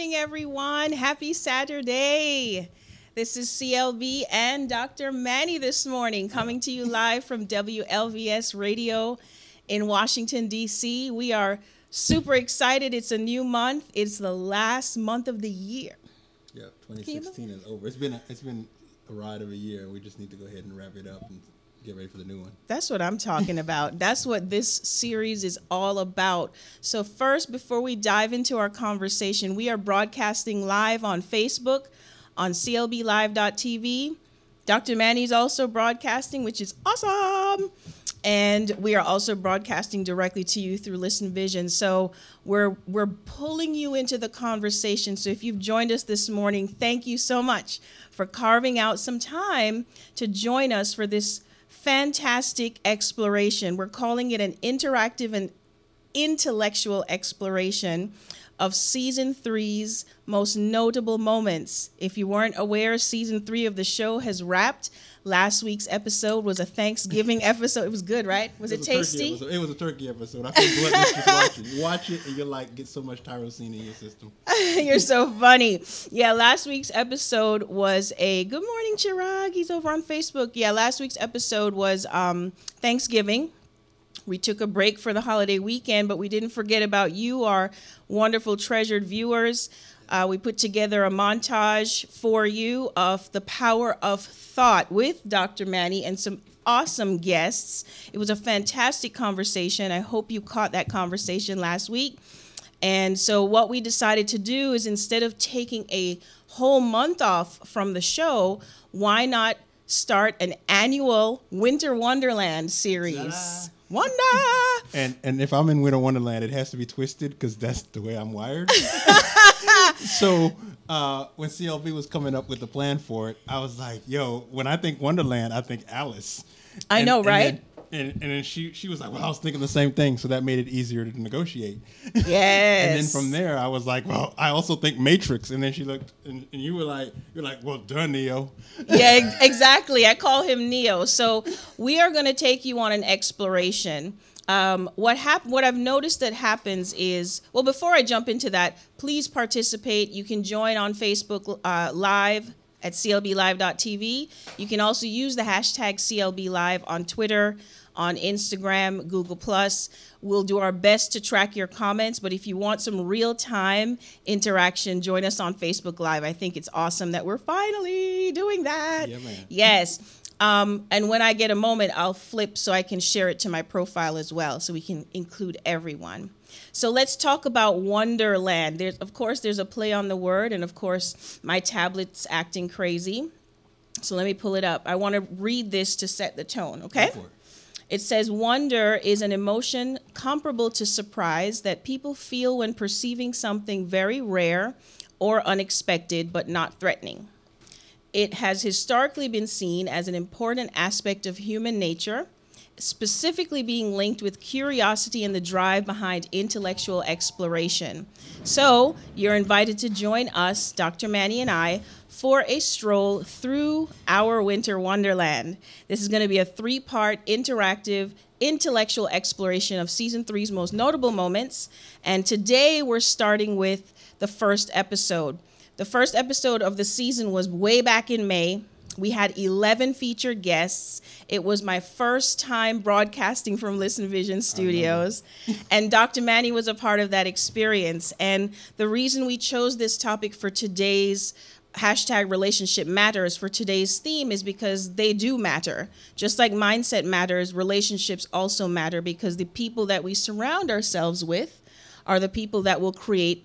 morning, everyone. Happy Saturday. This is CLB and Dr. Manny this morning, coming to you live from WLVS Radio in Washington, D.C. We are super excited. It's a new month. It's the last month of the year. Yeah, 2016 is over. It's been a ride of a year. We just need to go ahead and wrap it up and get ready for the new one. That's what I'm talking about. That's what this series is all about. So first, before we dive into our conversation, we are broadcasting live on Facebook, on clblive.tv. Dr. Manny's also broadcasting, which is awesome. And we are also broadcasting directly to you through Listen Vision. So we're pulling you into the conversation. So if you've joined us this morning, thank you so much for carving out some time to join us for this fantastic exploration. We're calling it an interactive and intellectual exploration of Season 3's most notable moments. If you weren't aware, Season 3 of the show has wrapped. Last week's episode was a Thanksgiving episode. It was good, right? Was it tasty? It was a turkey episode. I feel gluttonous just watching. You watch it and you're like, get so much tyrosine in your system. You're so funny. Yeah, last week's episode was a good morning, Chirag. He's over on Facebook. Yeah, last week's episode was Thanksgiving. We took a break for the holiday weekend, but we didn't forget about you, our wonderful, treasured viewers. We put together a montage for you of the power of thought with Dr. Manny and some awesome guests. It was a fantastic conversation. I hope you caught that conversation last week. And so what we decided to do is, instead of taking a whole month off from the show, why not start an annual Winter Wonderland series? Ta-da. Wonder! And if I'm in Winter Wonderland, it has to be twisted because that's the way I'm wired. So when CLB was coming up with the plan for it, I was like, yo, when I think Wonderland, I think Alice. I know, right? And then she was like, well, I was thinking the same thing, so that made it easier to negotiate. Yes. And then from there, I was like, well, I also think Matrix. And then she looked, and you were like, well, duh, Neo. Yeah, exactly. I call him Neo. So we are going to take you on an exploration. What I've noticed that happens is, well, before I jump into that, please participate. You can join on Facebook Live at clblive.tv. You can also use the hashtag CLBLive on Twitter, on Instagram, Google+. We'll do our best to track your comments, but if you want some real-time interaction, join us on Facebook Live. I think it's awesome that we're finally doing that. Yeah, man. Yes. And when I get a moment, I'll flip so I can share it to my profile as well, so we can include everyone. So let's talk about Wonderland. There's a play on the word, and of course, my tablet's acting crazy. So let me pull it up. I want to read this to set the tone, okay? Go for it. It says, wonder is an emotion comparable to surprise that people feel when perceiving something very rare or unexpected, but not threatening. It has historically been seen as an important aspect of human nature, specifically being linked with curiosity and the drive behind intellectual exploration. So you're invited to join us, Dr. Manny and I, for a stroll through our Winter Wonderland. This is going to be a 3-part interactive intellectual exploration of Season 3's most notable moments. And today we're starting with the first episode. The first episode of the season was way back in May. We had 11 featured guests. It was my first time broadcasting from Listen Vision Studios. And Dr. Manny was a part of that experience. And the reason we chose this topic for today's hashtag relationship matters for today's theme is because they do matter. Just like mindset matters, relationships also matter, because the people that we surround ourselves with are the people that will create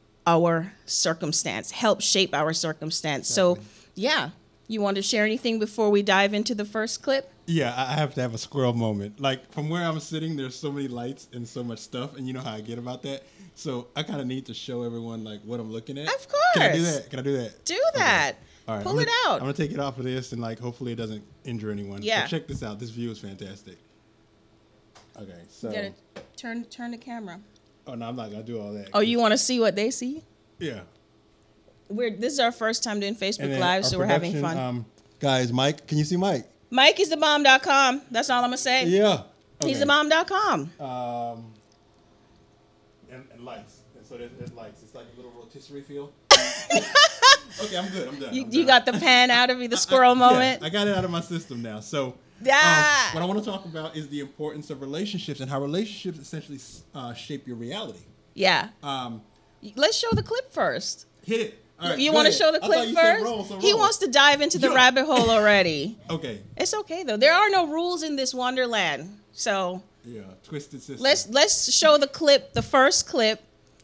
our circumstance, help shape our circumstance. Exactly. So, yeah. You want to share anything before we dive into the first clip? Yeah, I have to have a squirrel moment. Like, from where I'm sitting, there's so many lights and so much stuff, and you know how I get about that. So I kind of need to show everyone, like, what I'm looking at. Of course. Can I do that? Do that. Okay. All right. Pull it out. I'm going to take it off of this, and, like, hopefully it doesn't injure anyone. Yeah. But check this out. This view is fantastic. Okay, so. You gotta turn the camera. Oh, no, I'm not going to do all that. Oh, you want to see what they see? Yeah. This is our first time doing Facebook Live, so we're having fun. Guys, Mike, can you see Mike? Mike is thebomb.com. That's all I'm going to say. Yeah. Okay. He's thebomb.com. And lights. And so there's lights. It's like a little rotation. rotisserie feel? Okay, I'm good. I'm done. You got the pan out of you, the squirrel moment? Yeah, I got it out of my system now. So, Ah. what I want to talk about is the importance of relationships and how relationships essentially shape your reality. Yeah. Let's show the clip first. Hit it. All right, you go want to ahead. show the I clip thought you said first? roll, so He roll. wants to dive into the Yo. rabbit hole already. Okay. It's okay though. There are no rules in this wonderland. So Yeah, twisted system. let's show the clip, the first clip,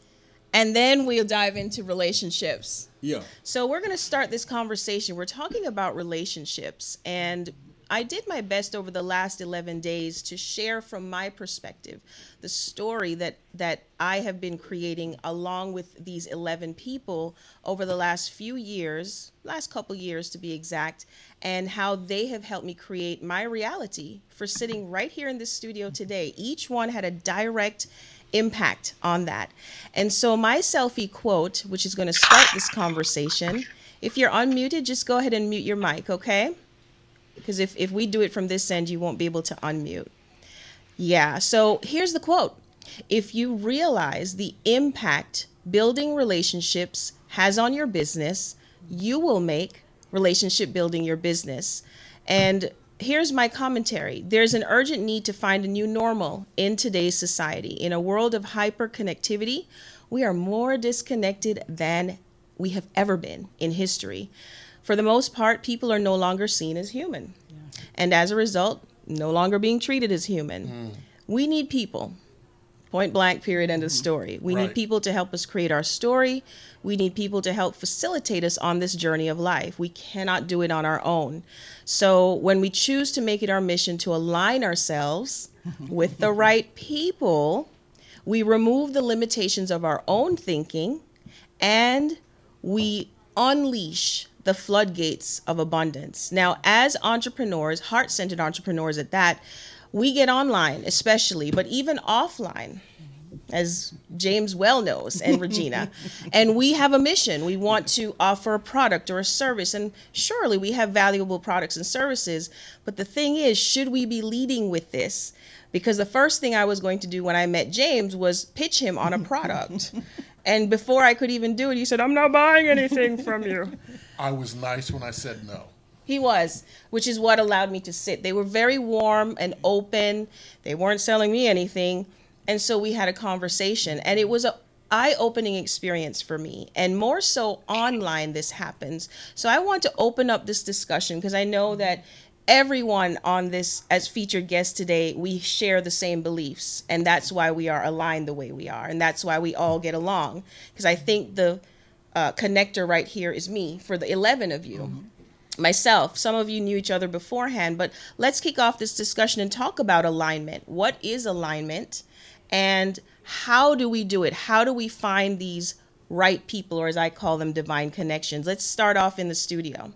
and then we'll dive into relationships. Yeah. So we're going to start this conversation. We're talking about relationships, and I did my best over the last 11 days to share from my perspective the story that I have been creating along with these 11 people over the last few years, last couple years to be exact, and how they have helped me create my reality for sitting right here in this studio today. Each one had a direct impact on that. And so my selfie quote, which is going to start this conversation, if you're unmuted, just go ahead and mute your mic, okay? Because if we do it from this end, you won't be able to unmute. Yeah, so here's the quote. If you realize the impact building relationships has on your business, you will make relationship building your business. And here's my commentary. There's an urgent need to find a new normal in today's society. In a world of hyper connectivity, we are more disconnected than we have ever been in history. For the most part, people are no longer seen as human. Yeah. And as a result, no longer being treated as human. We need people. Point blank, period, end of story. We need people to help us create our story. We need people to help facilitate us on this journey of life. We cannot do it on our own. So when we choose to make it our mission to align ourselves with the right people, we remove the limitations of our own thinking and we unleash the floodgates of abundance. Now, as entrepreneurs, heart-centered entrepreneurs at that, we get online especially, but even offline, as James well knows, and Regina. And we have a mission. We want to offer a product or a service. And surely we have valuable products and services. But the thing is, should we be leading with this? Because the first thing I was going to do when I met James was pitch him on a product. And before I could even do it, he said, I'm not buying anything from you. I was nice when I said no. He was, which is what allowed me to sit. They were very warm and open. They weren't selling me anything. And so we had a conversation. And it was an eye-opening experience for me. And more so online this happens. So I want to open up this discussion because I know that everyone on this as featured guest today, we share the same beliefs. And that's why we are aligned the way we are. And that's why we all get along. Because I think the connector right here is me for the 11 of you. Mm-hmm. Myself, some of you knew each other beforehand, but let's kick off this discussion and talk about alignment. What is alignment and how do we do it? How do we find these right people, or as I call them, divine connections? Let's start off in the studio.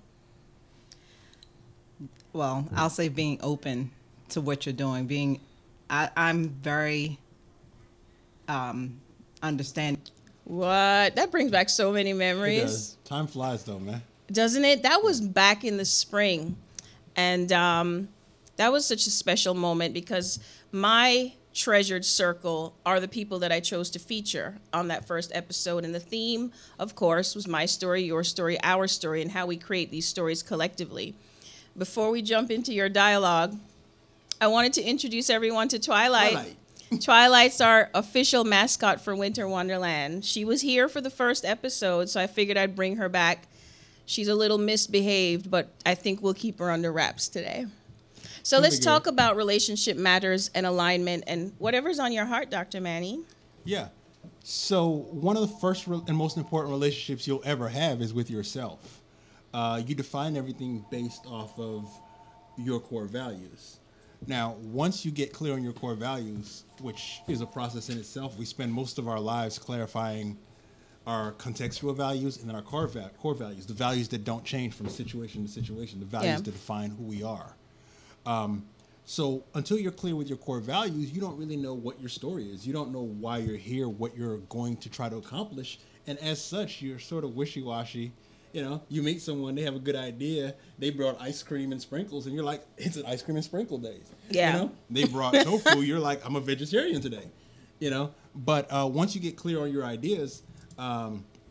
Well, I'll say being open to what you're doing. I'm very understanding. What? That brings back so many memories. Time flies though, man. Doesn't it? That was back in the spring. And that was such a special moment because my treasured circle are the people that I chose to feature on that first episode. And the theme, of course, was my story, your story, our story, and how we create these stories collectively. Before we jump into your dialogue, I wanted to introduce everyone to Twilight. Twilight's our official mascot for Winter Wonderland. She was here for the first episode, so I figured I'd bring her back. She's a little misbehaved, but I think we'll keep her under wraps today. So let's talk about relationship matters and alignment and whatever's on your heart, Dr. Manny. Yeah. So one of the first and most important relationships you'll ever have is with yourself. You define everything based off of your core values. Now, once you get clear on your core values, which is a process in itself, we spend most of our lives clarifying our contextual values and then our core values, the values that don't change from situation to situation, the values that define who we are. So until you're clear with your core values, you don't really know what your story is. You don't know why you're here, what you're going to try to accomplish. And as such, you're sort of wishy-washy. You know, you meet someone, they have a good idea. They brought ice cream and sprinkles, and you're like, it's an ice cream and sprinkle days. Yeah. You know, they brought tofu. You're like, I'm a vegetarian today. You know, but once you get clear on your ideas,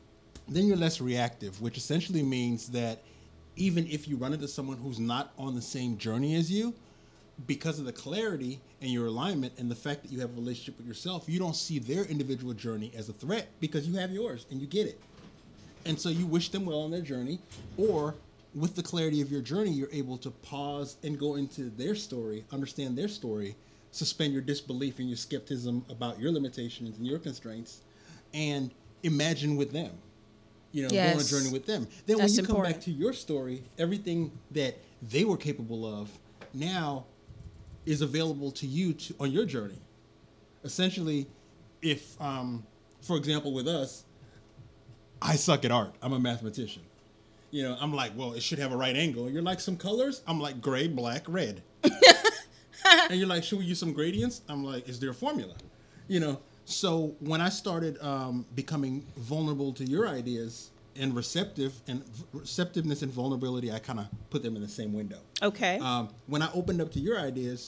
then you're less reactive, which essentially means that even if you run into someone who's not on the same journey as you, because of the clarity and your alignment and the fact that you have a relationship with yourself, you don't see their individual journey as a threat because you have yours and you get it. And so you wish them well on their journey, or with the clarity of your journey, you're able to pause and go into their story, understand their story, suspend your disbelief and your skepticism about your limitations and your constraints, and imagine with them. You know, go on a Yes. journey with them. Then That's when you come important. back to your story, everything that they were capable of now is available to you on your journey. Essentially, if, for example, with us, I suck at art. I'm a mathematician. You know, I'm like, well, it should have a right angle. You're like, some colors? I'm like, gray, black, red. And you're like, should we use some gradients? I'm like, is there a formula? You know, so when I started becoming vulnerable to your ideas and receptiveness and vulnerability, I kind of put them in the same window. Okay. When I opened up to your ideas,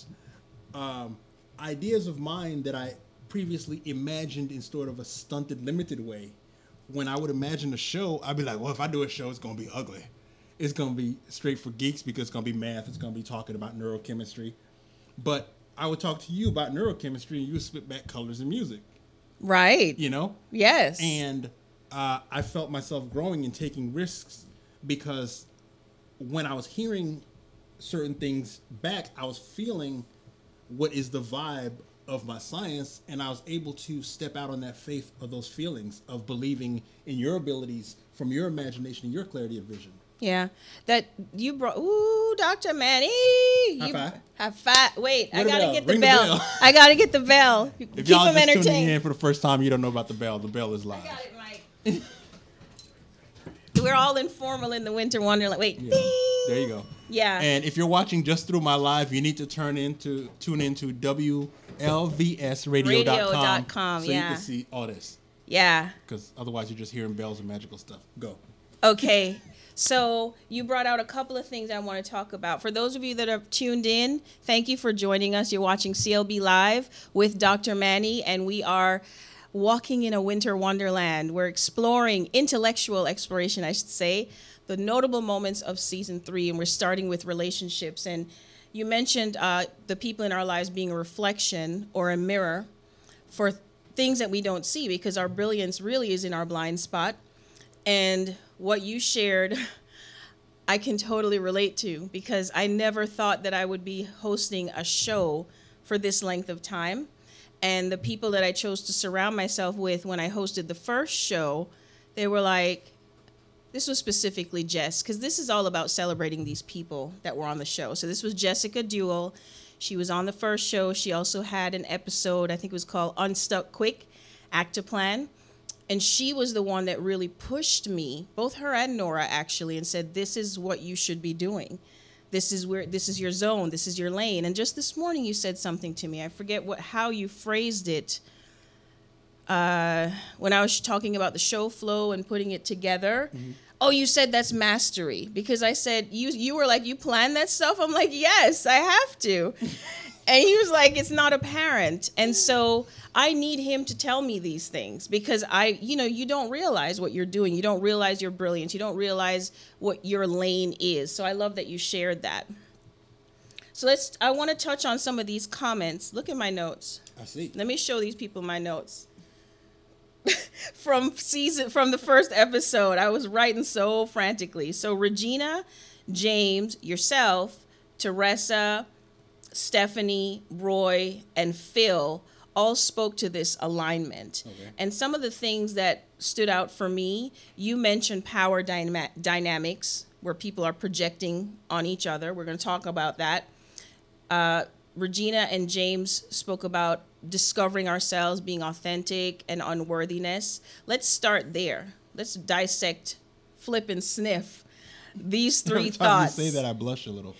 ideas of mine that I previously imagined in sort of a stunted, limited way, when I would imagine a show, I'd be like, well, if I do a show, it's going to be ugly. It's going to be straight for geeks because it's going to be math. It's going to be talking about neurochemistry. But I would talk to you about neurochemistry and you would spit back colors and music, Right. you know? Yes. And I felt myself growing and taking risks because when I was hearing certain things back, I was feeling what is the vibe of my science, and I was able to step out on that faith of those feelings of believing in your abilities from your imagination and your clarity of vision. Yeah, that you brought. Ooh, Dr. Manny. High five. High five. Wait, I Ring the gotta bell. get the Ring the bell. bell. I gotta get the bell. If Keep y'all them just tuning entertained. in for the first time, you don't know about the bell. The bell is live. I got it, Mike. We're all informal in the winter wonderland. Wait. Yeah. Ding. There you go. Yeah. And if you're watching just through my live, you need to tune into WLVSradio.com Radio.com, so you yeah. can see all this. Yeah. Because otherwise you're just hearing bells and magical stuff. Go. Okay. So you brought out a couple of things I want to talk about. For those of you that have tuned in, thank you for joining us. You're watching CLB Live with Dr. Manny, and we are walking in a winter wonderland. We're exploring intellectual exploration, I should say, the notable moments of season 3, and we're starting with relationships. And you mentioned the people in our lives being a reflection or a mirror for things that we don't see, because our brilliance really is in our blind spot. And what you shared, I can totally relate to, because I never thought that I would be hosting a show for this length of time. And the people that I chose to surround myself with when I hosted the first show, they were like, this was specifically Jess, because this is all about celebrating these people that were on the show. So this was Jessica Duell. She was on the first show. She also had an episode, I think it was called Unstuck Quick, Act a Plan. And she was the one that really pushed me, both her and Nora actually, and said, this is what you should be doing. This is your zone, this is your lane. And just this morning you said something to me. I forget how you phrased it. When I was talking about the show flow and putting it together. Mm-hmm. Oh, you said that's mastery. Because I said, you were like, you plan that stuff? I'm like, yes, I have to. And he was like, it's not apparent. And so I need him to tell me these things, because you don't realize what you're doing. You don't realize your brilliance. You don't realize what your lane is. So I love that you shared that. So I want to touch on some of these comments. Look at my notes. I see. Let me show these people my notes. From the first episode, I was writing so frantically. So Regina, James, yourself, Teresa, Stephanie, Roy, and Phil all spoke to this alignment. Okay. And some of the things that stood out for me, you mentioned power dynamics, where people are projecting on each other. We're going to talk about that. Regina and James spoke about discovering ourselves, being authentic, and unworthiness. Let's start there. Let's dissect, flip, and sniff these three thoughts. Every time you say that, I blush a little.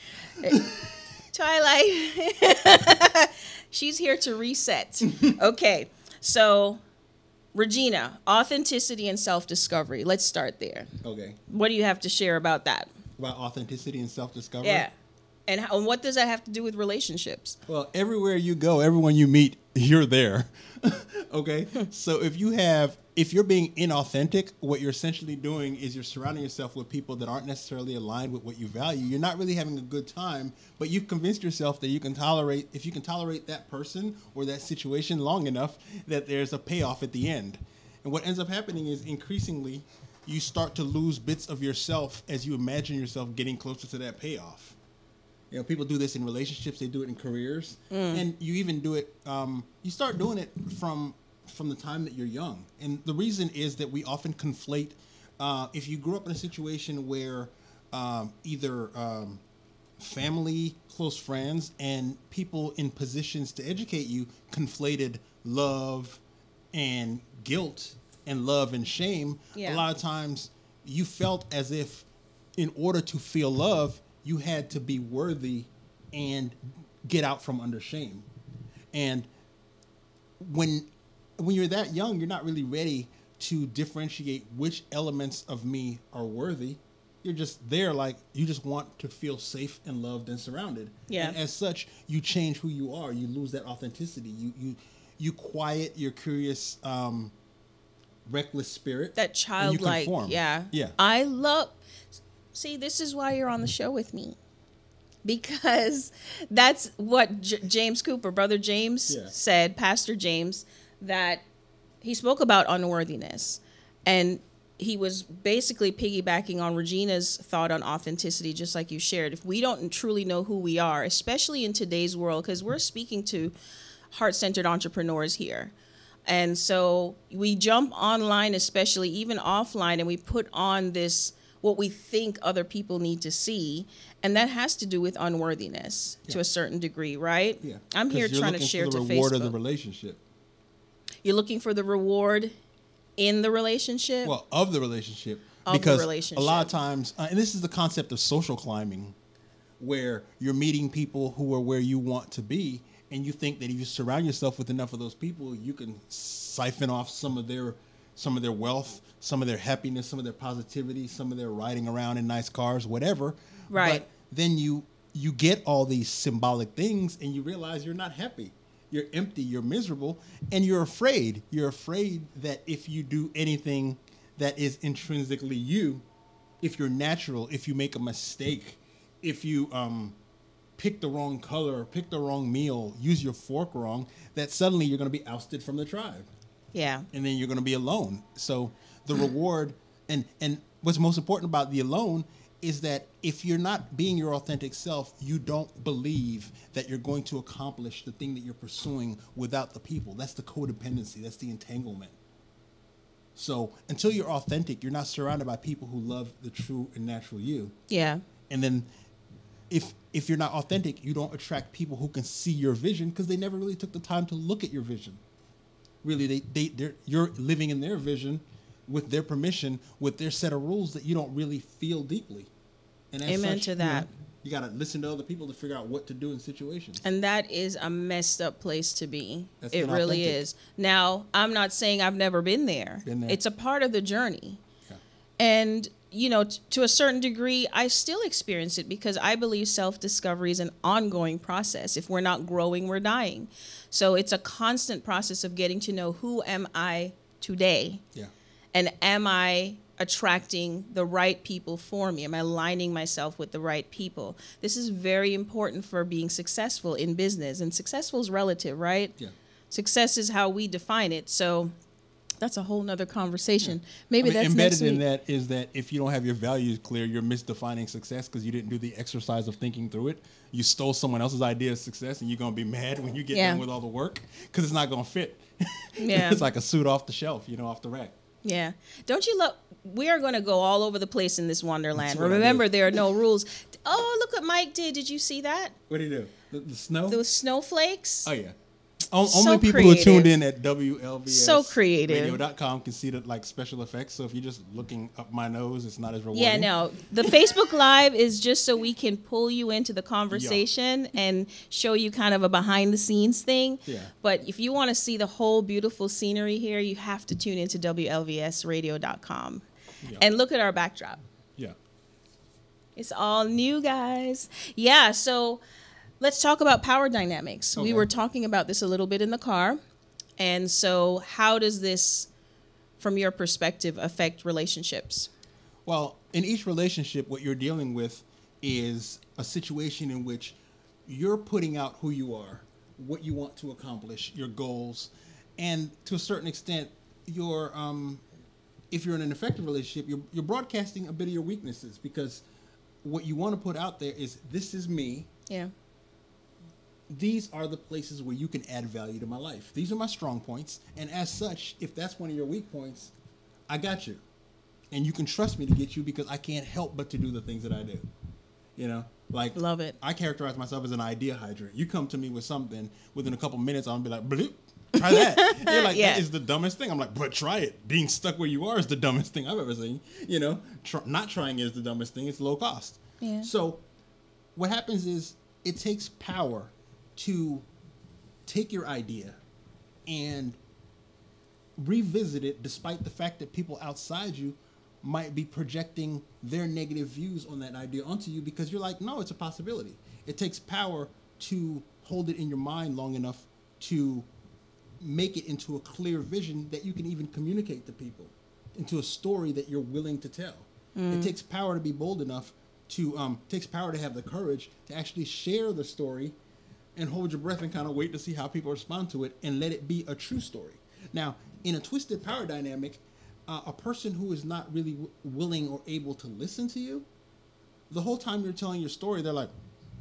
Twilight. She's here to reset. Okay, so Regina, authenticity and self-discovery. Let's start there. Okay. What do you have to share about that? About authenticity and self-discovery? Yeah. And what does that have to do with relationships? Well, everywhere you go, everyone you meet you're there. Okay? So if you're being inauthentic, what you're essentially doing is you're surrounding yourself with people that aren't necessarily aligned with what you value. You're not really having a good time, but you've convinced yourself that if you can tolerate that person or that situation long enough, that there's a payoff at the end. And what ends up happening is increasingly you start to lose bits of yourself as you imagine yourself getting closer to that payoff. You know, people do this in relationships. They do it in careers, and you even do it. You start doing it from the time that you're young, and the reason is that we often conflate. If you grew up in a situation where either family, close friends, and people in positions to educate you conflated love and guilt and love and shame, Yeah. a lot of times you felt as if in order to feel love, you had to be worthy and get out from under shame. And when you're that young, you're not really ready to differentiate which elements of me are worthy. You're just there, like you just want to feel safe and loved and surrounded. Yeah. And as such, you change who you are. You lose that authenticity. You quiet your curious, reckless spirit. That and you childlike, conform. yeah. Yeah. See, this is why you're on the show with me. Because that's what James Cooper, Brother James, Yeah. said, Pastor James, that he spoke about unworthiness. And he was basically piggybacking on Regina's thought on authenticity, just like you shared. If we don't truly know who we are, especially in today's world, because we're speaking to heart-centered entrepreneurs here. And so we jump online, especially even offline, and we put on this, what we think other people need to see. And that has to do with unworthiness to a certain degree, right? Yeah. I'm here 'Cause you're trying to looking share for to the reward Facebook. of the relationship. You're looking for the reward in the relationship? Well, of the relationship. Of the Because relationship. a lot of times, and this is the concept of social climbing, where you're meeting people who are where you want to be, and you think that if you surround yourself with enough of those people, you can siphon off some of their wealth, some of their happiness, some of their positivity, some of their riding around in nice cars, whatever. Right. But then you get all these symbolic things, and you realize you're not happy. You're empty, you're miserable, and you're afraid. You're afraid that if you do anything that is intrinsically you, if you're natural, if you make a mistake, if you pick the wrong color, pick the wrong meal, use your fork wrong, that suddenly you're going to be ousted from the tribe. Yeah. And then you're going to be alone. So the reward, and what's most important about the alone is that if you're not being your authentic self, you don't believe that you're going to accomplish the thing that you're pursuing without the people. That's the codependency. That's the entanglement. So until you're authentic, you're not surrounded by people who love the true and natural you. Yeah. And then if you're not authentic, you don't attract people who can see your vision because they never really took the time to look at your vision. Really, you're living in their vision with their permission, with their set of rules that you don't really feel deeply. And as Amen such, to that. You got to listen to other people to figure out what to do in situations. And that is a messed up place to be. That's It really inauthentic. is. Now, I'm not saying I've never been there. Been there. It's a part of the journey. Yeah. And, you know, to a certain degree, I still experience it because I believe self-discovery is an ongoing process. If we're not growing, we're dying. So it's a constant process of getting to know who am I today? Yeah. And am I attracting the right people for me? Am I aligning myself with the right people? This is very important for being successful in business. And successful is relative, right? Yeah. Success is how we define it. So that's a whole nother conversation. Maybe I mean, that's embedded next week. in that is that if you don't have your values clear, you're misdefining success because you didn't do the exercise of thinking through it. You stole someone else's idea of success, and you're going to be mad when you get Yeah. done with all the work because it's not going to fit. Yeah. It's like a suit off the shelf, off the rack. Yeah. Don't you love, we are going to go all over the place in this wonderland. That's what I Remember, did. there are no rules. Oh, look what Mike did. Did you see that? What do you do? The snow? Those snowflakes? Oh, yeah. So Only people who are tuned creative. in at WLVS So creative. radio.com can see the special effects. So if you're just looking up my nose, it's not as rewarding. Yeah, no. The Facebook Live is just so we can pull you into the conversation and show you kind of a behind the scenes thing. Yeah. But if you want to see the whole beautiful scenery here, you have to tune into WLVSradio.com. Yeah. And look at our backdrop. Yeah. It's all new, guys. Yeah, so Let's talk about power dynamics. Okay. We were talking about this a little bit in the car. And so how does this, from your perspective, affect relationships? Well, in each relationship, what you're dealing with is a situation in which you're putting out who you are, what you want to accomplish, your goals, and to a certain extent, your if you're in an effective relationship, you're broadcasting a bit of your weaknesses, because what you want to put out there is, this is me. Yeah. These are the places where you can add value to my life. These are my strong points, and as such, if that's one of your weak points, I got you. And you can trust me to get you, because I can't help but to do the things that I do. You know, like, Love it. I characterize myself as an idea hydrant. You come to me with something, within a couple minutes, I'll be like, bloop, try that. You're like, Yeah. that is the dumbest thing. I'm like, but try it. Being stuck where you are is the dumbest thing I've ever seen. You know, not trying is the dumbest thing. It's low cost. Yeah. So what happens is, it takes power to take your idea and revisit it, despite the fact that people outside you might be projecting their negative views on that idea onto you, because you're like, no, it's a possibility. It takes power to hold it in your mind long enough to make it into a clear vision that you can even communicate to people, into a story that you're willing to tell. It takes power to be bold enough to, takes power to have the courage to actually share the story and hold your breath and kind of wait to see how people respond to it, and let it be a true story. Now, in a twisted power dynamic, a person who is not really willing or able to listen to you, the whole time you're telling your story, they're like,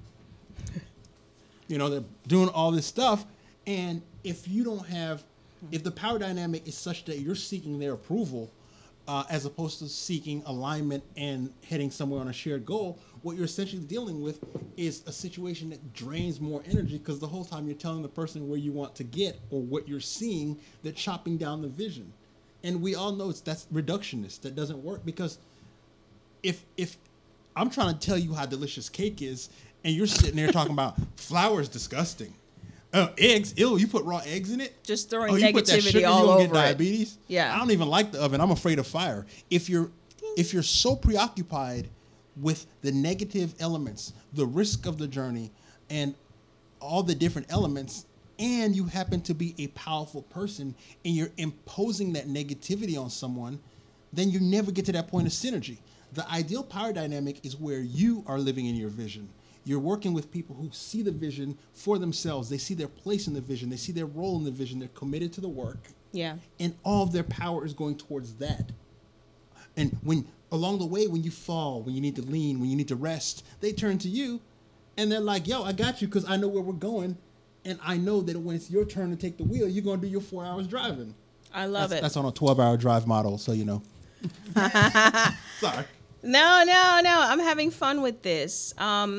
you know, they're doing all this stuff. And if you don't have, if the power dynamic is such that you're seeking their approval, as opposed to seeking alignment and heading somewhere on a shared goal, what you're essentially dealing with is a situation that drains more energy, because the whole time you're telling the person where you want to get, or what you're seeing, they're chopping down the vision. And we all know that's reductionist. That doesn't work, because if I'm trying to tell you how delicious cake is, and you're sitting there talking about flour is disgusting, eggs, ew, you put raw eggs in it, Just throwing you put that negativity sugar, all you gonna over get it. diabetes. Yeah. I don't even like the oven. I'm afraid of fire. If you're so preoccupied with the negative elements, the risk of the journey, and all the different elements, and you happen to be a powerful person, and you're imposing that negativity on someone, then you never get to that point of synergy. The ideal power dynamic is where you are living in your vision. You're working with people who see the vision for themselves. They see their place in the vision. They see their role in the vision. They're committed to the work. Yeah. And all of their power is going towards that. And when along the way, when you fall, when you need to lean, when you need to rest, they turn to you, and they're like, yo, I got you, because I know where we're going. And I know that when it's your turn to take the wheel, you're going to do your 4 hours driving. I love it. That's on a 12-hour drive model, so you know. Sorry. No. I'm having fun with this.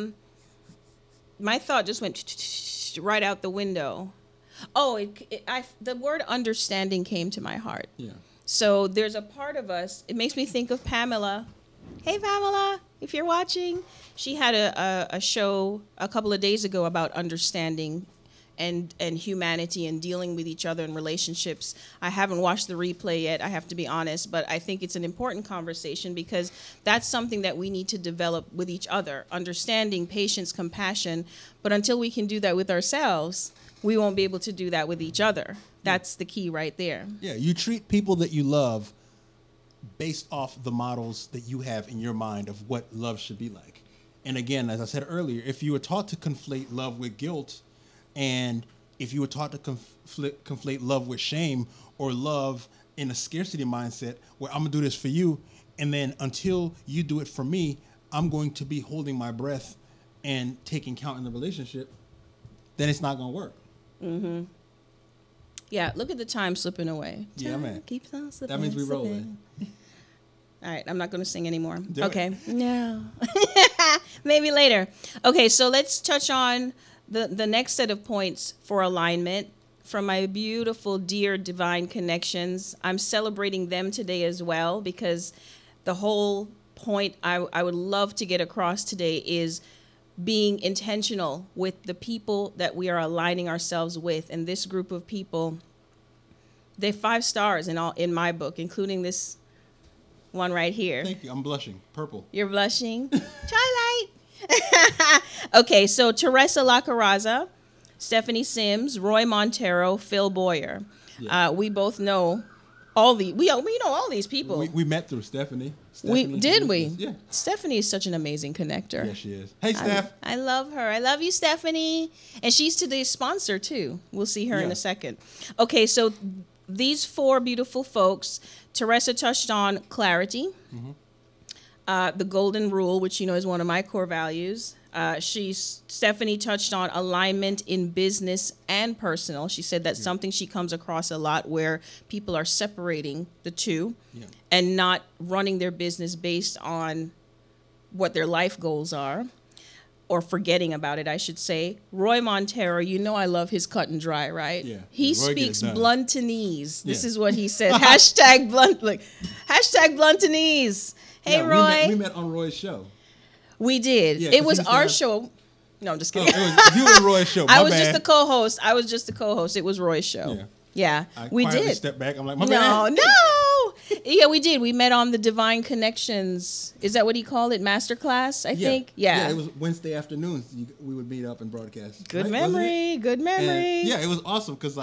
My thought just went right out the window. Oh, the word understanding came to my heart. Yeah. So there's a part of us, it makes me think of Pamela. Hey, Pamela, if you're watching. She had a show a couple of days ago about understanding and humanity and dealing with each other in relationships. I haven't watched the replay yet, I have to be honest, but I think it's an important conversation, because that's something that we need to develop with each other. Understanding, patience, compassion. But until we can do that with ourselves, we won't be able to do that with each other. That's the key right there. Yeah, you treat people that you love based off the models that you have in your mind of what love should be like. And again, as I said earlier, if you were taught to conflate love with guilt, and if you were taught to conflate love with shame, or love in a scarcity mindset where I'm going to do this for you, and then until you do it for me, I'm going to be holding my breath and taking count in the relationship, then it's not going to work. Mm-hmm. Yeah, look at the time slipping away. Yeah, Time man. keeps on slipping. That means we slipping. rolling. All right, I'm not going to sing anymore. Do Okay. it. No. Maybe later. Okay, so let's touch on the next set of points for alignment from my beautiful, dear Divine Connections. I'm celebrating them today as well, because the whole point I would love to get across today is being intentional with the people that we are aligning ourselves with. And this group of people, they're 5 stars in my book, including this one right here. Thank you. I'm blushing. Purple. You're blushing. Twilight. Okay, so Teresa Lacaraza, Stephanie Sims, Roy Montero, Phil Boyer. Yeah. We both know all we know all these people. We met through Stephanie. We Stephanie did we? introduced us. Yeah. Stephanie is such an amazing connector. Yeah, she is. Hey, Steph. I love her. I love you, Stephanie. And she's today's sponsor, too. We'll see her in Yeah. a second. Okay, so these four beautiful folks, Teresa touched on clarity, the golden rule, which is one of my core values. Stephanie touched on alignment in business and personal. She said that's something she comes across a lot, where people are separating the two and not running their business based on what their life goals are, or forgetting about it, I should say. Roy Montero, I love his cut and dry, right? Yeah. He Yeah, Roy get it speaks done. Bluntонese. This Yeah. is what he said. Hashtag Bluntонese. Hey, Yeah, Roy. We met on Roy's show. We did. Yeah, It 'cause was he was our there. show. No, I'm just Oh, kidding. it was you and Roy's show. I My was bad. just the co-host. It was Roy's show. Yeah, I we quietly did. Step back. I'm like, my No, bad. no. Yeah, we did. We met on the Divine Connections. Is that what he called it? Masterclass, I think. Yeah. It was Wednesday afternoons. We would meet up and broadcast. Good right? Wasn't it? memory. Good And, memory. yeah, it was awesome because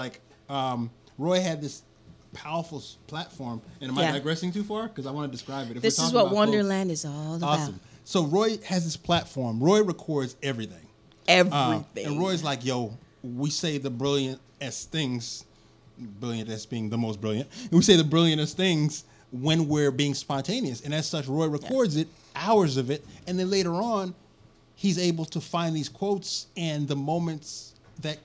Roy had this powerful platform. And am I Yeah. digressing too far? Because I want to describe it. If This we're is talking what about Wonderland is all about. Awesome. So Roy has this platform. Roy records everything. Everything. And Roy's like, yo, we say the brilliantest things, brilliantest being the most brilliant, and we say the brilliantest things when we're being spontaneous. And as such, Roy records it, hours of it, and then later on, he's able to find these quotes and the moments that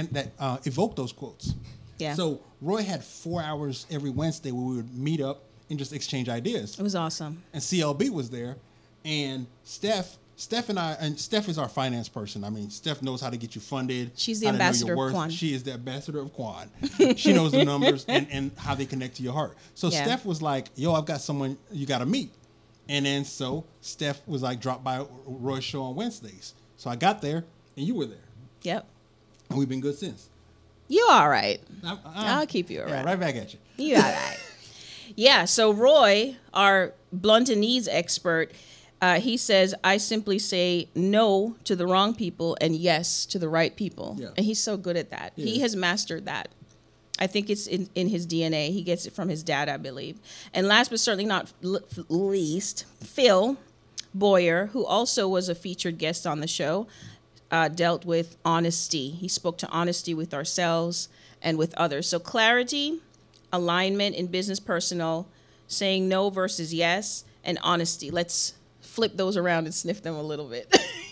evoke those quotes. Yeah. So Roy had 4 hours every Wednesday where we would meet up and just exchange ideas. It was awesome. And CLB was there, and Steph and I, and Steph is our finance person. I mean, Steph knows how to get you funded. She's the how to know your ambassador of worth. Quan. She is the ambassador of Quan. She knows the numbers and how they connect to your heart. So Yeah. Steph was like, yo, I've got someone you got to meet. And then so Steph was like, drop by Roy's show on Wednesdays. So I got there, and you were there. Yep. And we've been good since. You all right. I- I'll keep you yeah, around. right back at you. You all right. Yeah, so Roy, our Bluntонese expert, he says, I simply say no to the wrong people and yes to the right people. Yeah. And he's so good at that. Yeah. He has mastered that. I think it's in his DNA. He gets it from his dad, I believe. And last but certainly not least, Phil Boyer, who also was a featured guest on the show, dealt with honesty. He spoke to honesty with ourselves and with others. So clarity, alignment in business, personal, saying no versus yes, and honesty. Let's flip those around and sniff them a little bit.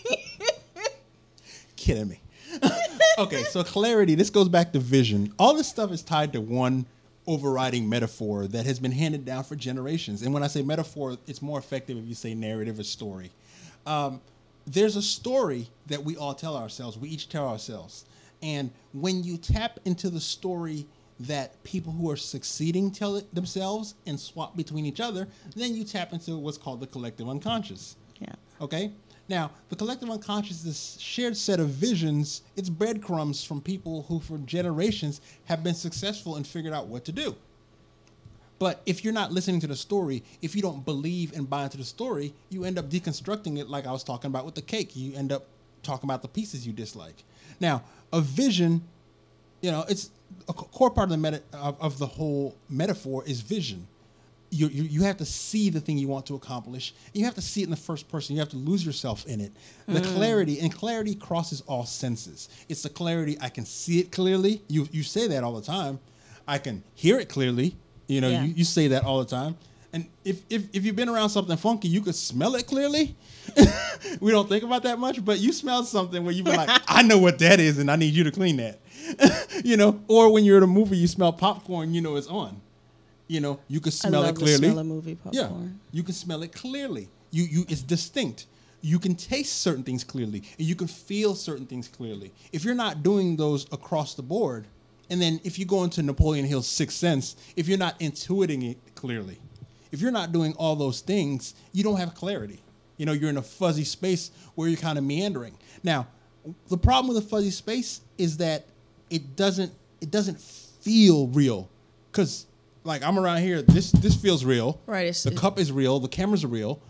Kidding me. Okay, so clarity, this goes back to vision. All this stuff is tied to one overriding metaphor that has been handed down for generations. And when I say metaphor, it's more effective if you say narrative or story. There's a story that we all tell ourselves. We each tell ourselves. And when you tap into the story that people who are succeeding tell it themselves and swap between each other, then you tap into what's called the collective unconscious. Yeah. Okay? Now, the collective unconscious is this shared set of visions. It's breadcrumbs from people who, for generations, have been successful and figured out what to do. But if you're not listening to the story, if you don't believe and buy into the story, you end up deconstructing it like I was talking about with the cake. You end up talking about the pieces you dislike. Now, a vision, it's a core part of of the whole metaphor is vision. You have to see the thing you want to accomplish. You have to see it in the first person. You have to lose yourself in it. The clarity crosses all senses. It's the clarity, I can see it clearly. You say that all the time. I can hear it clearly. Yeah. You say that all the time. And if you've been around something funky, you could smell it clearly. We don't think about that much, but you smell something where you be like, I know what that is, and I need you to clean that. Or when you're at a movie, you smell popcorn, it's on. You can smell it clearly. I love the smell of movie popcorn. Yeah, you can smell it clearly. It's distinct. You can taste certain things clearly, and you can feel certain things clearly. If you're not doing those across the board, and then if you go into Napoleon Hill's Sixth Sense, if you're not intuiting it clearly, if you're not doing all those things, you don't have clarity. You're in a fuzzy space where you're kind of meandering. Now, the problem with a fuzzy space is that it doesn't feel real, because like I'm around here, this feels real. Right. The cup is real. The cameras are real.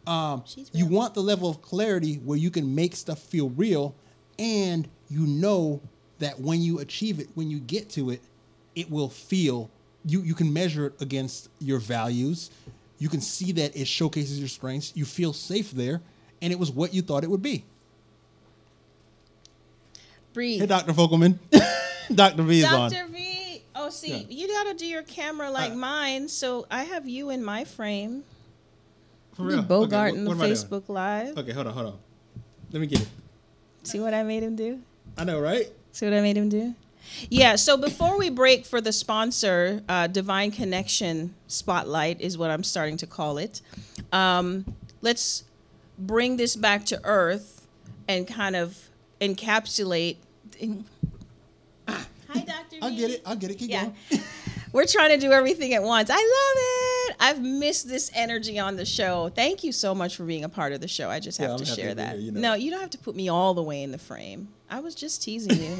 You want the level of clarity where you can make stuff feel real, and you know that when you achieve it, when you get to it, it will feel, you can measure it against your values. You can see that it showcases your strengths. You feel safe there, and it was what you thought it would be. Breathe. Hey, Dr. Vogelman. Dr. V is on. Dr. V. Oh, see, Yeah. you got to do your camera like mine. So I have you in my frame. For real? Bogart Okay, in the what am I doing? Facebook Live. Okay, hold on. Let me get it. See what I made him do? I know, right? See what I made him do? Yeah, so before we break for the sponsor, Divine Connection Spotlight is what I'm starting to call it. Let's bring this back to earth and kind of encapsulate. Hi, Dr. I'll get it. Keep going. We're trying to do everything at once. I love it. I've missed this energy on the show. Thank you so much for being a part of the show. I just have I'm to happy share to be that. here, you know. No, you don't have to put me all the way in the frame. I was just teasing you.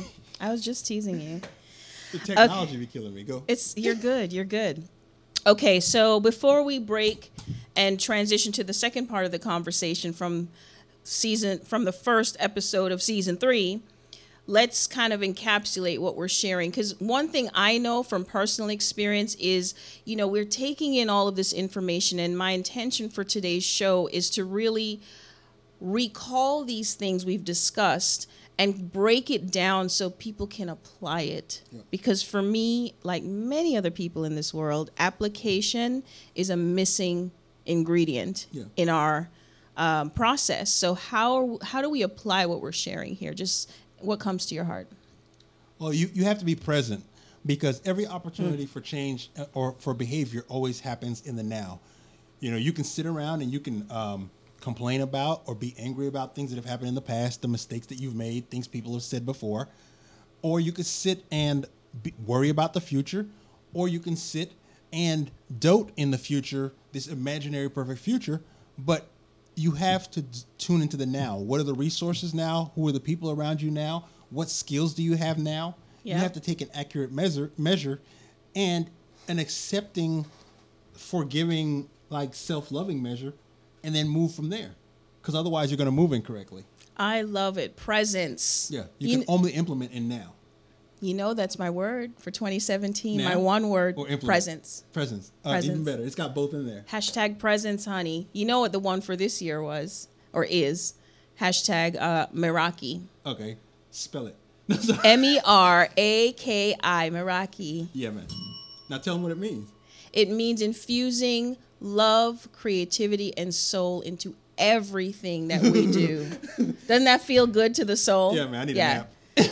The technology be killing me. Go. You're good. You're good. Okay, so before we break and transition to the second part of the conversation from the first episode of season 3, let's kind of encapsulate what we're sharing. Because one thing I know from personal experience is, we're taking in all of this information, and my intention for today's show is to really recall these things we've discussed and break it down so people can apply it. Yeah. Because for me, like many other people in this world, application is a missing ingredient in our process. So how do we apply what we're sharing here? Just what comes to your heart? Well, you have to be present, because every opportunity for change or for behavior always happens in the now. You can sit around and you can complain about or be angry about things that have happened in the past, the mistakes that you've made, things people have said before. Or you could sit and worry about the future, or you can sit and dote in the future, this imaginary perfect future. But you have to tune into the now. What are the resources now? Who are the people around you now? What skills do you have now? Yeah. You have to take an accurate measure and an accepting, forgiving, like self-loving measure, and then move from there. Because otherwise you're going to move incorrectly. I love it. Presence. Yeah. You can only implement in now. That's my word for 2017. Now? My one word, or implement? Presence. Presence. Presence. Even better. It's got both in there. Hashtag presence, honey. You know what the one for this year was, or is? Hashtag Meraki. Okay. Spell it. Meraki, Meraki. Yeah, man. Now tell them what it means. It means infusing love, creativity, and soul into everything that we do. Doesn't that feel good to the soul? Yeah, man. I need a nap.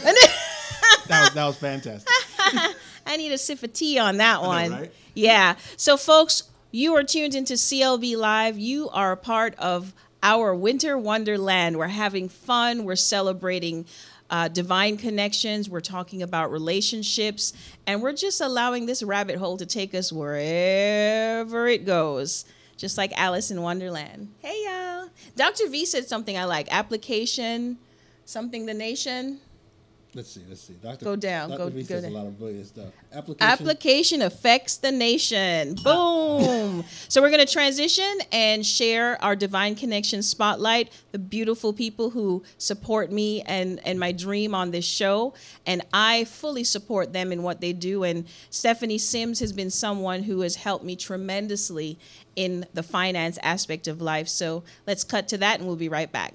That was fantastic. I need a sip of tea on that one. Know, right? Yeah. So, folks, you are tuned into CLB Live. You are a part of our winter wonderland. We're having fun. We're celebrating divine connections. We're talking about relationships. And we're just allowing this rabbit hole to take us wherever it goes. Just like Alice in Wonderland. Hey, y'all. Dr. V said something I like. Application, something the nation. Let's see. Go down. Dr. Go V says down. a lot of brilliant stuff. Application affects the nation. Boom. So we're going to transition and share our Divine Connection Spotlight, the beautiful people who support me and my dream on this show. And I fully support them in what they do. And Stephanie Sims has been someone who has helped me tremendously in the finance aspect of life. So let's cut to that and we'll be right back.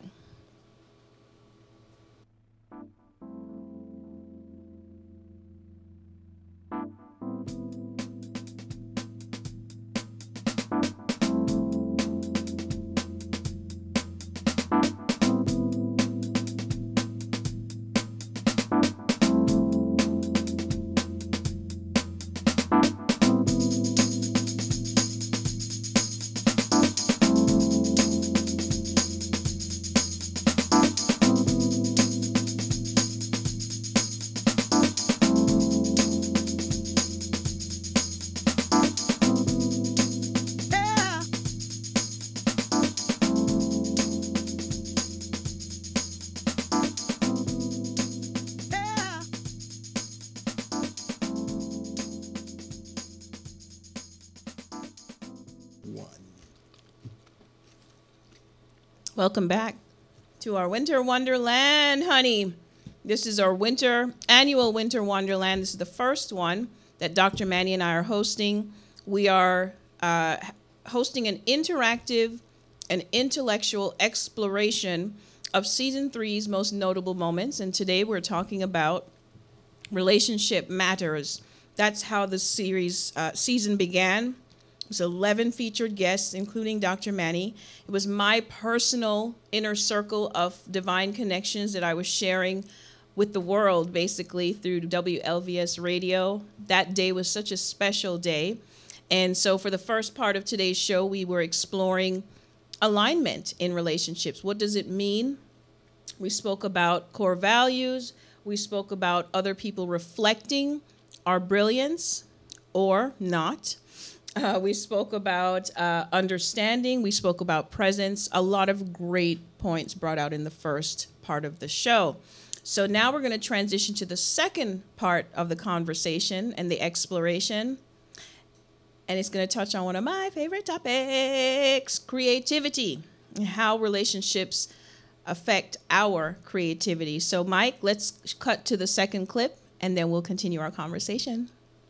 Welcome back to our Winter Wonderland, honey. This is our annual Winter Wonderland. This is the first one that Dr. Manny and I are hosting. We are hosting an interactive and intellectual exploration of season 3's most notable moments. And today we're talking about relationship matters. That's how the season began. It was 11 featured guests, including Dr. Manny. It was my personal inner circle of divine connections that I was sharing with the world, basically, through WLVS radio. That day was such a special day. And so for the first part of today's show, we were exploring alignment in relationships. What does it mean? We spoke about core values. We spoke about other people reflecting our brilliance or not. We spoke about understanding. We spoke about presence. A lot of great points brought out in the first part of the show. So now we're going to transition to the second part of the conversation and the exploration. And it's going to touch on one of my favorite topics, creativity, and how relationships affect our creativity. So, Mike, let's cut to the second clip, and then we'll continue our conversation.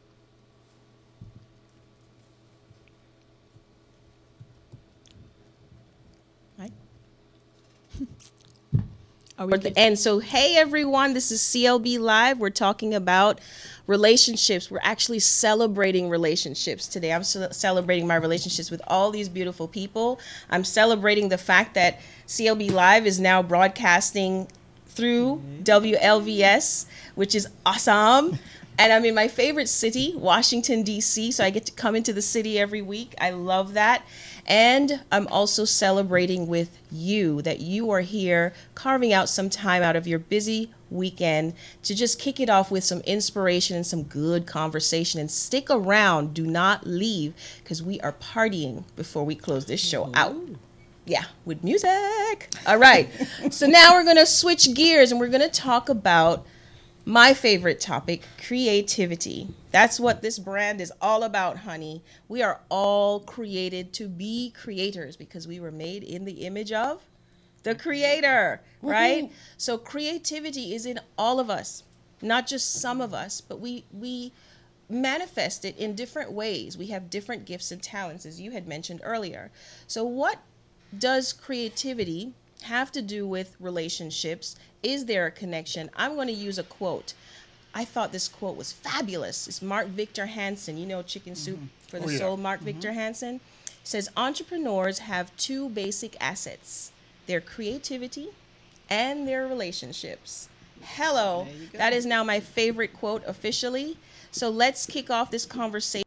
And so, hey, everyone, this is CLB Live. We're talking about relationships. We're actually celebrating relationships today. I'm celebrating my relationships with all these beautiful people. I'm celebrating the fact that CLB Live is now broadcasting through WLVS, which is awesome. And I'm in my favorite city, Washington, D.C., so I get to come into the city every week. I love that. And I'm also celebrating with you, that you are here carving out some time out of your busy weekend to just kick it off with some inspiration and some good conversation. And stick around. Do not leave, because we are partying before we close this show out. Yeah, with music. All right. So now we're going to switch gears and we're going to talk about my favorite topic, creativity. That's what this brand is all about, honey. We are all created to be creators because we were made in the image of the Creator, right? So creativity is in all of us, not just some of us, but we manifest it in different ways. We have different gifts and talents, as you had mentioned earlier. So what does creativity have to do with relationships? Is there a connection? I'm going to use a quote. I thought this quote was fabulous. It's Mark Victor Hansen, you know, Chicken Soup for the Soul, Mark Victor Hansen. Says entrepreneurs have two basic assets, their creativity and their relationships. Hello. That is now my favorite quote officially. So let's kick off this conversation.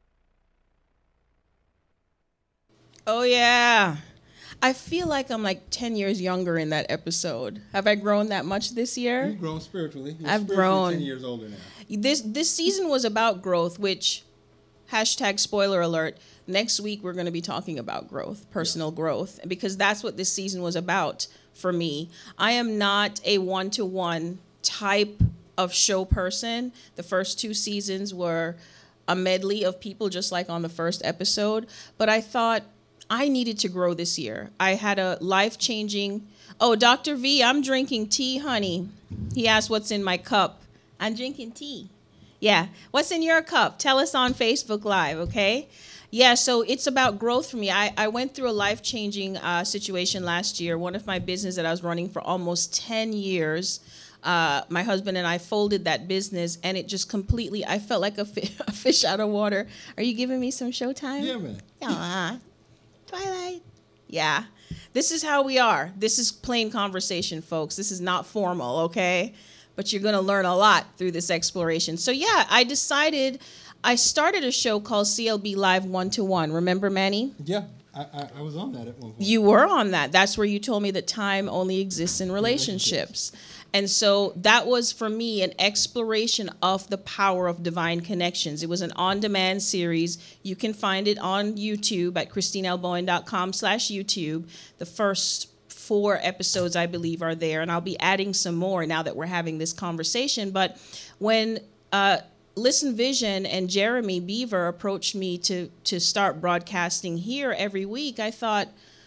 Oh, yeah. I feel like I'm like 10 years younger in that episode. Have I grown that much this year? You've grown spiritually. I've grown. 10 years older now. This season was about growth, which, #spoiler alert, next week we're going to be talking about growth, personal growth, because that's what this season was about for me. I am not a one-to-one type of show person. The first 2 seasons were a medley of people, just like on the first episode. But I thought I needed to grow this year. I had a life-changing... Oh, Dr. V, I'm drinking tea, honey. He asked what's in my cup. I'm drinking tea. Yeah. What's in your cup? Tell us on Facebook Live, okay? Yeah, so it's about growth for me. I went through a life-changing situation last year. One of my business that I was running for almost 10 years, my husband and I folded that business, and it just completely... I felt like a fish out of water. Are you giving me some showtime? Yeah, man. Aww. Twilight. Yeah. This is how we are. This is plain conversation, folks. This is not formal, okay? But you're going to learn a lot through this exploration. So, yeah, I started a show called CLB Live 1-to-1. Remember, Manny? Yeah, I was on that at one point. You were on that. That's where you told me that time only exists in relationships. And so that was, for me, an exploration of the power of divine connections. It was an on-demand series. You can find it on YouTube at ChristineLBowen.com/YouTube. The first 4 episodes, I believe, are there. And I'll be adding some more now that we're having this conversation. But when Listen Vision and Jeremy Beaver approached me to start broadcasting here every week, I thought,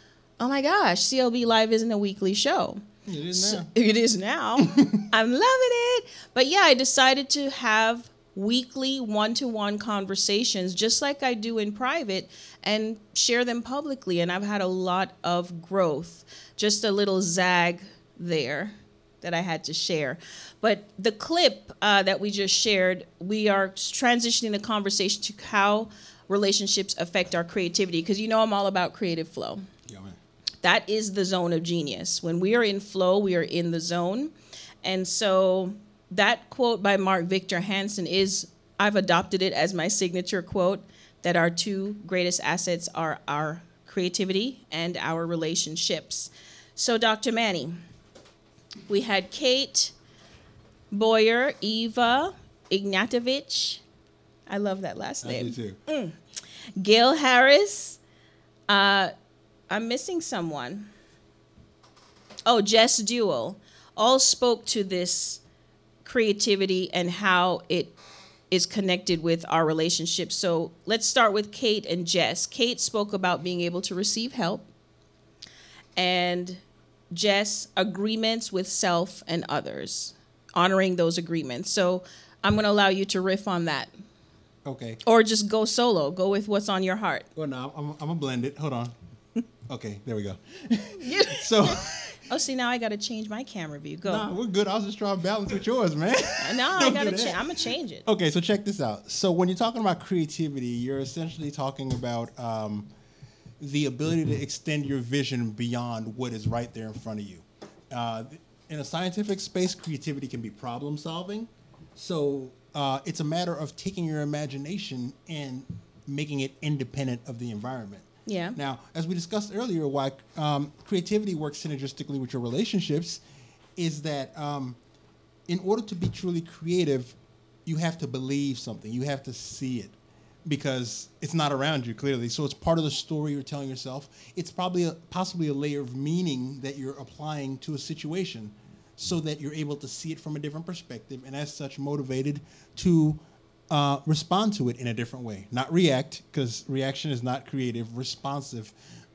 oh my gosh, CLB Live isn't a weekly show. It is now. It is now. I'm loving it. But yeah, I decided to have weekly one-to-one conversations just like I do in private and share them publicly. And I've had a lot of growth. Just a little zag there that I had to share. But the clip that we just shared, we are transitioning the conversation to how relationships affect our creativity, because you know I'm all about creative flow. Yeah, man. That is the zone of genius. When we are in flow, we are in the zone. And so that quote by Mark Victor Hansen is, I've adopted it as my signature quote, that our two greatest assets are our creativity and our relationships. So Dr. Manny, we had Kate Boyer, Eva Ignatovich. I love that last name. I do too. Gail Harris. I'm missing someone. Oh, Jess Duell. All spoke to this creativity and how it is connected with our relationships. So let's start with Kate and Jess. Kate spoke about being able to receive help, and Jess, agreements with self and others, honoring those agreements. So I'm going to allow you to riff on that. Okay. Or just go solo. Go with what's on your heart. Well, no, I'm going to blend it. Hold on. Okay, there we go. So... Oh, see, now I got to change my camera view. Go. Nah, we're good. I was just trying to balance with yours, man. No, I got to change. I'm going to change it. Okay, so check this out. So when you're talking about creativity, you're essentially talking about the ability to extend your vision beyond what is right there in front of you. In a scientific space, creativity can be problem solving. So it's a matter of taking your imagination and making it independent of the environment. Yeah. Now, as we discussed earlier, why creativity works synergistically with your relationships is that in order to be truly creative, you have to believe something. You have to see it because it's not around you, clearly. So it's part of the story you're telling yourself. It's probably possibly a layer of meaning that you're applying to a situation so that you're able to see it from a different perspective and as such motivated to respond to it in a different way. Not react, because reaction is not creative. Responsive,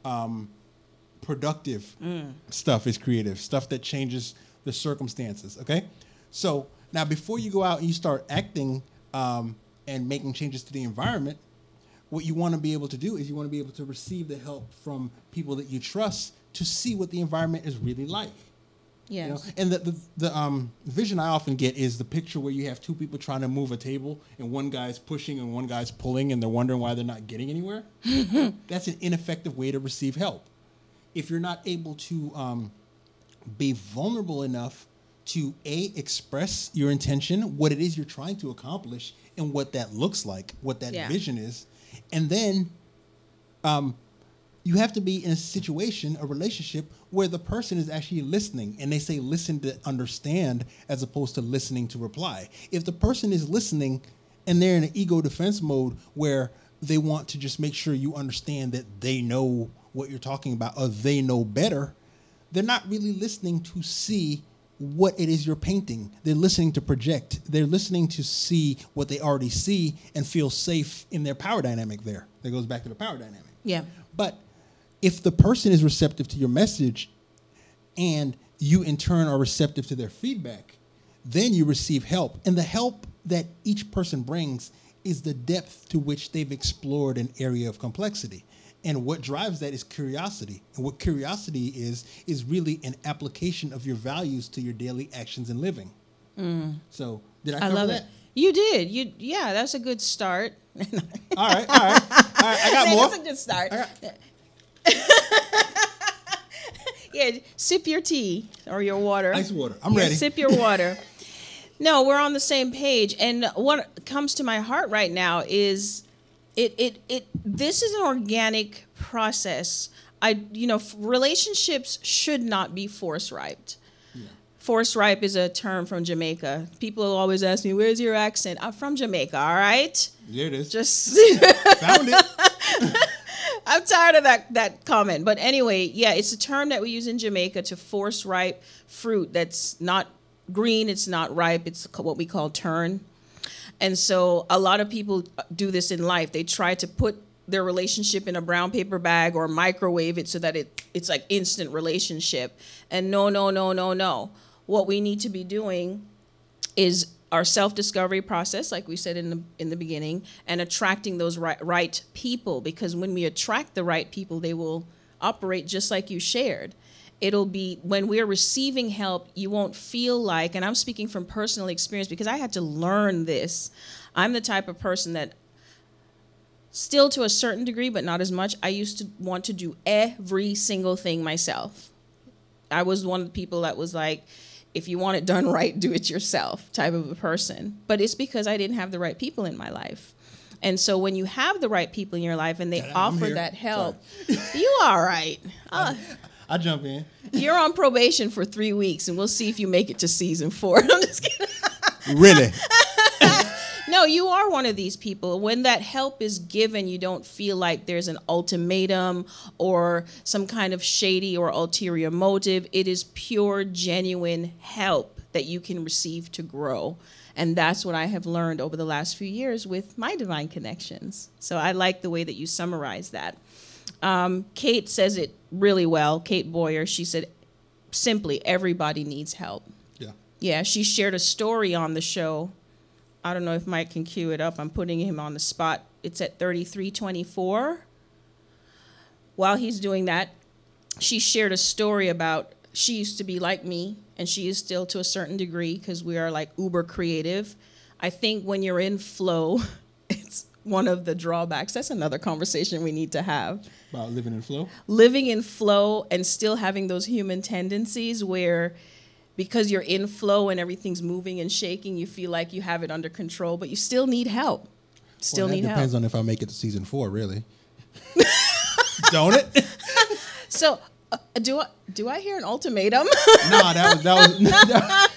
productive stuff is creative. Stuff that changes the circumstances, okay? So now before you go out and you start acting and making changes to the environment, what you want to be able to do is you want to be able to receive the help from people that you trust to see what the environment is really like. Yes. You know? And the vision I often get is the picture where you have two people trying to move a table and one guy's pushing and one guy's pulling and they're wondering why they're not getting anywhere. That's an ineffective way to receive help. If you're not able to be vulnerable enough to express your intention, what it is you're trying to accomplish and what that looks like, what that vision is, and then you have to be in a situation, a relationship, where the person is actually listening. And they say listen to understand as opposed to listening to reply. If the person is listening and they're in an ego defense mode where they want to just make sure you understand that they know what you're talking about or they know better, they're not really listening to see what it is you're painting. They're listening to project. They're listening to see what they already see and feel safe in their power dynamic there. That goes back to the power dynamic. Yeah. But if the person is receptive to your message and you in turn are receptive to their feedback, then you receive help. And the help that each person brings is the depth to which they've explored an area of complexity. And what drives that is curiosity. And what curiosity is really an application of your values to your daily actions and living. So did I cover love that? it. You did. Yeah, that's a good start. All right. I got more. That's a good start. Yeah, sip your tea or your water. Ice water. I'm ready. Sip your water. No, we're on the same page. And what comes to my heart right now is this is an organic process. Relationships should not be force ripe. Yeah. Force ripe is a term from Jamaica. People always ask me, "Where's your accent?" I'm from Jamaica. All right. There it is. Just found it. I'm tired of that comment. But anyway, yeah, it's a term that we use in Jamaica to force ripe fruit that's not green, it's not ripe, it's what we call turn. And so a lot of people do this in life. They try to put their relationship in a brown paper bag or microwave it so that it it's like instant relationship. And no, no, no, no, no. What we need to be doing is our self-discovery process, like we said in the beginning, and attracting those right people, because when we attract the right people, they will operate just like you shared. It'll be when we're receiving help, you won't feel like, and I'm speaking from personal experience because I had to learn this. I'm the type of person that still to a certain degree, but not as much, I used to want to do every single thing myself. I was one of the people that was like, if you want it done right, do it yourself type of a person. But it's because I didn't have the right people in my life. And so when you have the right people in your life and they offer that help, you all right. I jump in. You're on probation for 3 weeks, and we'll see if you make it to season 4. I'm just kidding. Really? No, you are one of these people. When that help is given, you don't feel like there's an ultimatum or some kind of shady or ulterior motive. It is pure, genuine help that you can receive to grow. And that's what I have learned over the last few years with my divine connections. So I like the way that you summarize that. Kate says it really well. Kate Boyer, she said, simply, everybody needs help. Yeah. Yeah, she shared a story on the show. I don't know if Mike can cue it up. I'm putting him on the spot. It's at 3324. While he's doing that, she shared a story about she used to be like me, and she is still to a certain degree because we are like uber creative. I think when you're in flow, it's one of the drawbacks. That's another conversation we need to have. About living in flow? Living in flow and still having those human tendencies where because you're in flow and everything's moving and shaking, you feel like you have it under control, but you still need help. That depends on if I make it to season 4, really. Don't it? So, do I hear an ultimatum? No, that was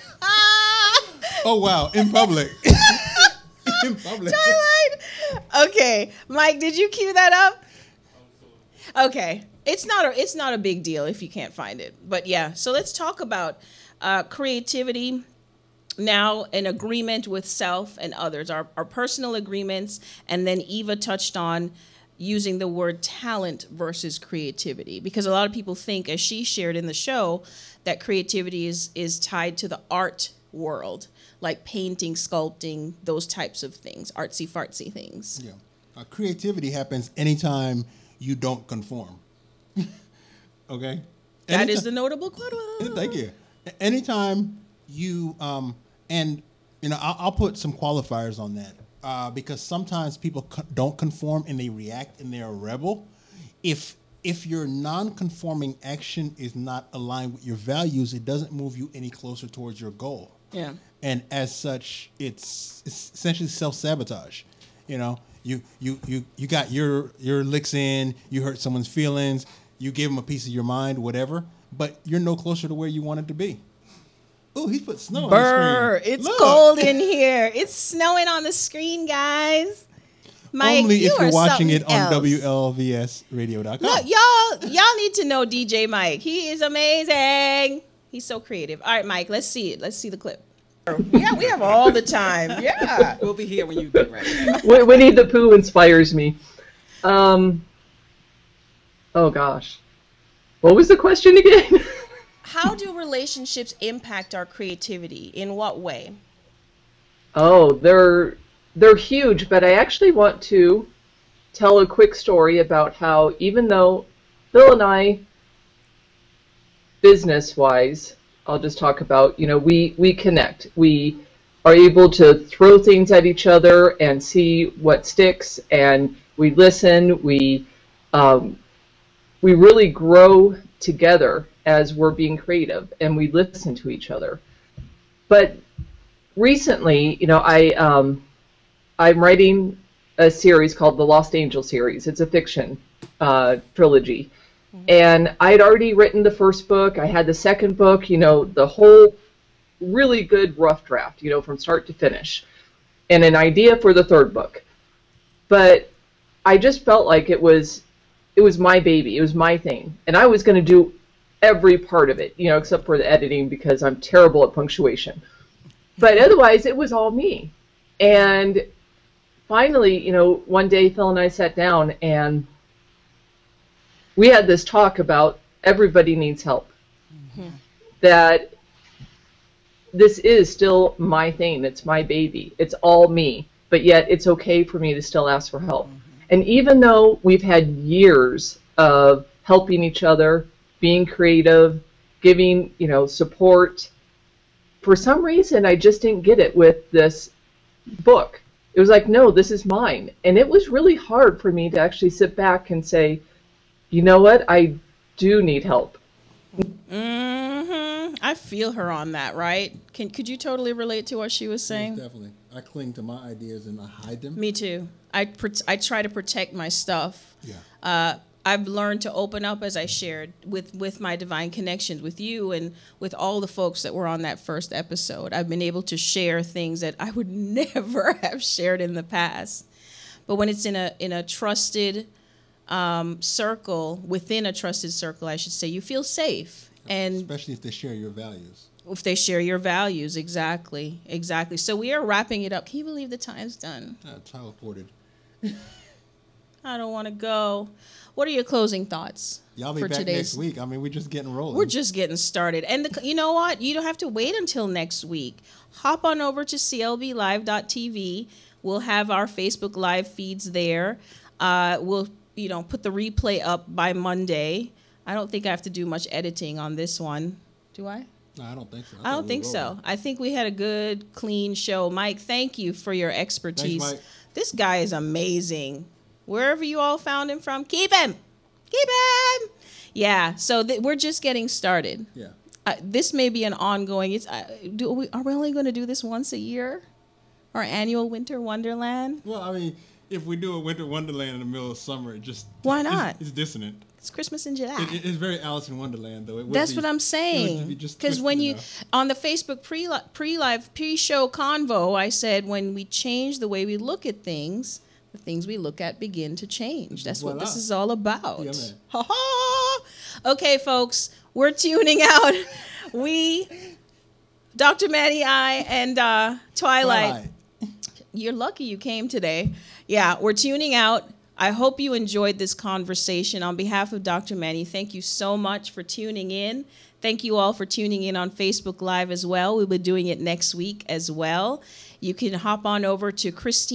oh wow, in public. In public. Twilight. Okay, Mike, did you cue that up? Okay, it's not a big deal if you can't find it, but yeah. So let's talk about creativity. Now, an agreement with self and others, our personal agreements, and then Eva touched on using the word talent versus creativity, because a lot of people think, as she shared in the show, that creativity is tied to the art world, like painting, sculpting, those types of things, artsy-fartsy things. Yeah. Creativity happens anytime you don't conform. Okay? That is the notable quote. Thank you. Anytime you, and, you know, I'll put some qualifiers on that. Because sometimes people don't conform and they react and they're a rebel. If your non-conforming action is not aligned with your values, it doesn't move you any closer towards your goal. Yeah. And as such, it's essentially self-sabotage. You know, you got your licks in, you hurt someone's feelings, you gave them a piece of your mind, whatever, but you're no closer to where you wanted to be. Oh, he put snow on the screen. It's cold in here. It's snowing on the screen, guys. Mike, only if you're watching it on else. WLVSradio.com. Look, y'all need to know DJ Mike. He is amazing. He's so creative. All right, Mike, let's see it. Let's see the clip. Yeah, we have all the time. Yeah. We'll be here when you get ready. Winnie the Pooh inspires me. Oh, gosh. What was the question again? How do relationships impact our creativity? In what way? Oh, they're huge, but I actually want to tell a quick story about how even though Phil and I, business-wise, I'll just talk about, you know, we connect. We are able to throw things at each other and see what sticks, and we listen. We really grow together as we're being creative, and we listen to each other. But recently, you know, I'm writing a series called the Lost Angel series. It's a fiction trilogy. Mm-hmm. And I had already written the first book. I had the second book, you know, the whole really good rough draft, you know, from start to finish, and an idea for the third book. But I just felt like it was my baby. It was my thing. And I was going to do every part of it, you know, except for the editing because I'm terrible at punctuation. But otherwise, it was all me. And finally, you know, one day Phil and I sat down and we had this talk about everybody needs help. That this is still my thing. It's my baby. It's all me. But yet it's okay for me to still ask for help. And even though we've had years of helping each other, being creative, giving, support, for some reason I just didn't get it with this book. It was like, no, this is mine. And it was really hard for me to actually sit back and say, you know what, I do need help. I feel her on that, right? Could you totally relate to what she was saying? Most definitely. I cling to my ideas and I hide them. Me too. I try to protect my stuff. Yeah. I've learned to open up, as I shared, with my divine connections, with you and with all the folks that were on that first episode. I've been able to share things that I would never have shared in the past. But when it's in a trusted circle, within a trusted circle, I should say, you feel safe. And especially if they share your values. If they share your values, exactly. So we are wrapping it up. Can you believe the time's done? Teleported. I don't want to go. What are your closing thoughts? Y'all be back next week. I mean, we're just getting rolling. We're just getting started. And you know what? You don't have to wait until next week. Hop on over to clblive.tv. We'll have our Facebook Live feeds there. We'll put the replay up by Monday. I don't think I have to do much editing on this one. Do I? No, I don't think so. I don't think so. I think we had a good, clean show. Mike, thank you for your expertise. Thanks, Mike. This guy is amazing. Wherever you all found him from, keep him. Keep him. Yeah, so we're just getting started. Yeah. This may be an ongoing. Are we only going to do this once a year? Our annual Winter Wonderland? Well, I mean, if we do a Winter Wonderland in the middle of summer, why not? It's dissonant. It's Christmas in July. It's very Alice in Wonderland, though. That's what I'm saying. Because when on the Facebook pre-show convo, I said when we change the way we look at things, the things we look at begin to change. That's what this is all about. Yeah, man. Ha ha! Okay, folks, we're tuning out. Dr. Maddie I, and Twilight. You're lucky you came today. Yeah, we're tuning out. I hope you enjoyed this conversation. On behalf of Dr. Manny, thank you so much for tuning in. Thank you all for tuning in on Facebook Live as well. We'll be doing it next week as well. You can hop on over to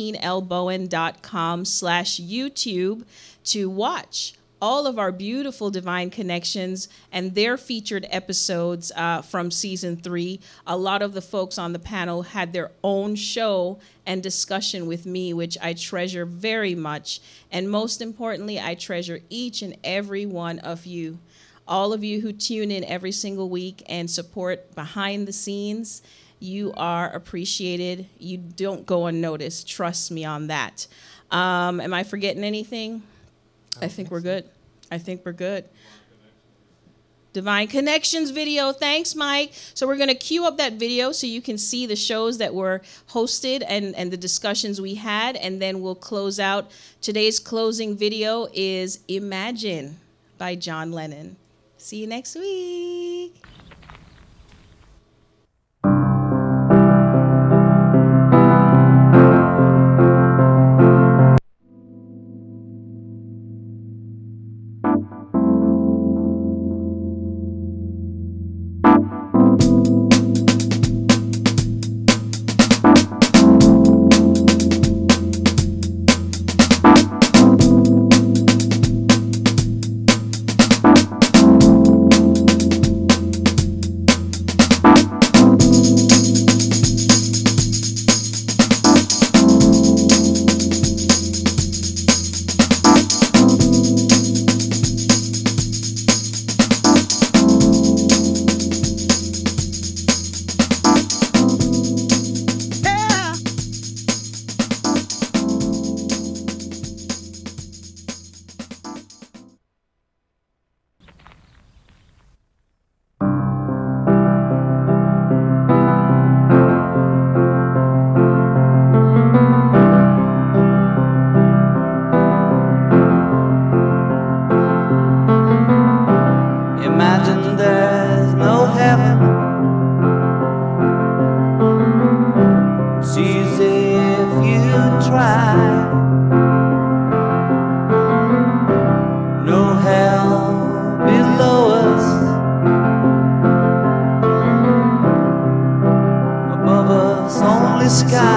ChristineLBowen.com/YouTube to watch all of our beautiful Divine Connections and their featured episodes from season 3. A lot of the folks on the panel had their own show and discussion with me, which I treasure very much. And most importantly, I treasure each and every one of you. All of you who tune in every single week and support behind the scenes, you are appreciated. You don't go unnoticed. Trust me on that. Am I forgetting anything? I think we're good. I think we're good. Divine Connections video. Thanks, Mike. So we're going to queue up that video so you can see the shows that were hosted and the discussions we had, and then we'll close out. Today's closing video is Imagine by John Lennon. See you next week. sky.